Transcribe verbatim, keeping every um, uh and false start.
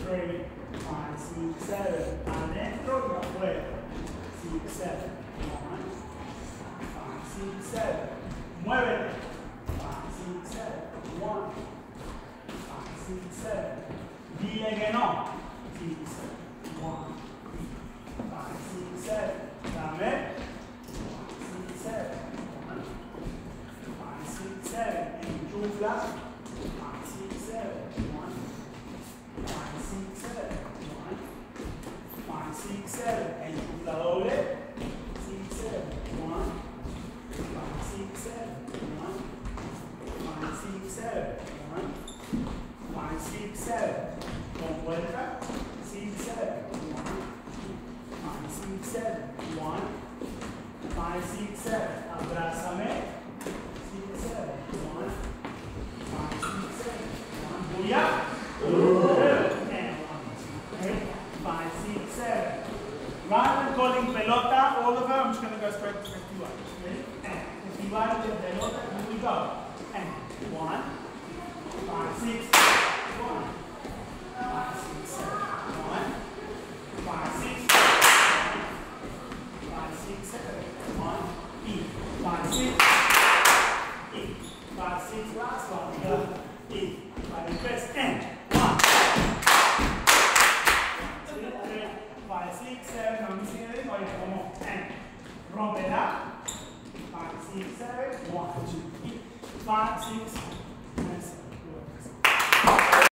three, five, six, seven. Adentro y afuera. six, seven. one, five, six, seven. Muévete. five, six, seven. one, five, six, seven. Dile que no. six, seven. one, five, six, seven. Dame. five, six, seven. one, five, six, seven. Enchufla. five, six, seven. one, five, six, seven. one, five, six, seven. Enchufla doble. six, seven. one, five, six, seven. one, five, six, seven. one, five, six, seven. Con vuelta. six, seven. one, five, six, seven. one, five, six, seven. Abrázame. six, seven. one, five, six, seven. one. Booyah. And one. five, six, seven. Rather than calling pelota all of them, I'm just going to go straight to fifty-one. Ready? And fifty-one with pelota, here we go. And one, five, six, one, five, six, seven, one, five, six, five, six, seven, one, eight, five, six, eight, five, six, last one, go, eight, five, press, and one, two, three, five, six, seven, I'm missing anything, oh yeah, one more, and rompe that, five, six, seven, one, two, eight, five, six,